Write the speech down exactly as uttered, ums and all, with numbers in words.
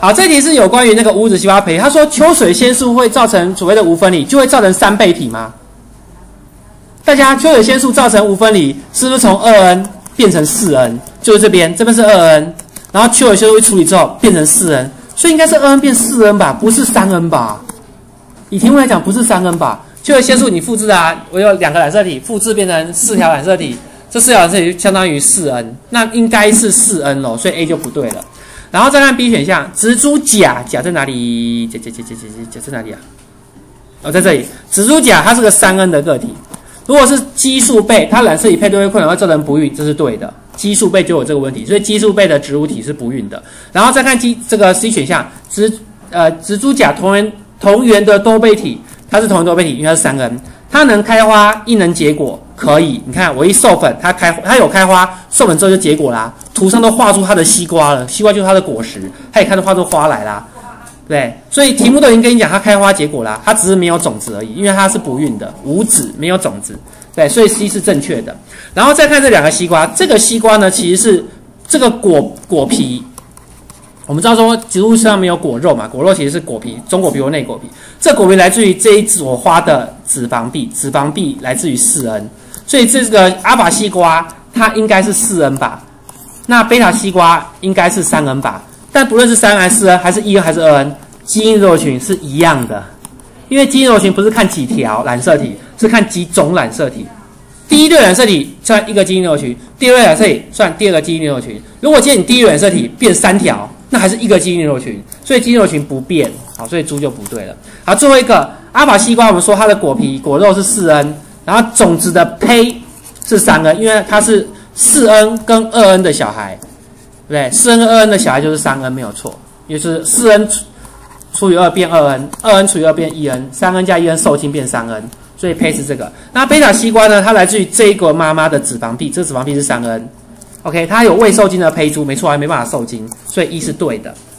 好，这题是有关于那个无子细胞培育。他说秋水仙素会造成所谓的无分离，就会造成三倍体吗？大家秋水仙素造成无分离，是不是从二 N 变成四 N？ 就是这边，这边是二 N， 然后秋水仙素一处理之后变成四 N， 所以应该是二 N 变四 N 吧，不是三 N 吧？以题目来讲，不是三 N 吧？秋水仙素你复制啊，我有两个染色体，复制变成四条染色体，这四条染色体就相当于四 N， 那应该是四 N 咯，所以 A 就不对了。然后再看 B 选项，植株甲，甲在哪里？甲甲甲甲甲甲在哪里啊？哦，在这里。植株甲它是个三 N 的个体，如果是奇数倍，它染色体配对会困难，会造成不孕，这是对的。奇数倍就有这个问题，所以奇数倍的植物体是不孕的。然后再看 G 这个 C 选项，植呃植株甲同源同源的多倍体，它是同源多倍体，因为它是三 N， 它能开花，亦能结果。可以，你看我一授粉，它开它有开花，授粉之后就结果啦。图上都画出它的西瓜了，西瓜就是它的果实，它也看到画出花来啦，对，所以题目都已经跟你讲它开花结果啦，它只是没有种子而已，因为它是不孕的，无子没有种子，对，所以 C 是正确的。然后再看这两个西瓜，这个西瓜呢其实是这个果果皮。我们知道说植物上面有果肉嘛，果肉其实是果皮，中果皮或内果皮。这果皮来自于这一朵花的脂肪壁，脂肪壁来自于四 N， 所以这个阿法西瓜它应该是四 N 吧，那贝塔西瓜应该是三 N 吧。但不论是三 N 还是四 N 还是一 N 还是二 N， 基因肉群是一样的，因为基因肉群不是看几条染色体，是看几种染色体。第一对染色体算一个基因肉群，第二对染色体算第二个基因肉群。如果今天你第一对染色体变三条，那还是一个基因肉群，所以基因肉群不变，好，所以猪就不对了。好，最后一个阿法西瓜，我们说它的果皮果肉是四 N， 然后种子的胚是三 N， 因为它是四 N 跟二 N 的小孩，对不对？四 N 跟二 N 的小孩就是三 N 没有错，也就是四 N 除以二变二 N， 二 N 除以二变一 N， 三 N 加一 N 受精变三 N， 所以胚是这个。那贝塔西瓜呢？它来自于这一个妈妈的脂肪壁，这个脂肪壁是三 N。OK， 它有未受精的胚珠，没错，还没办法受精，所以一是对的。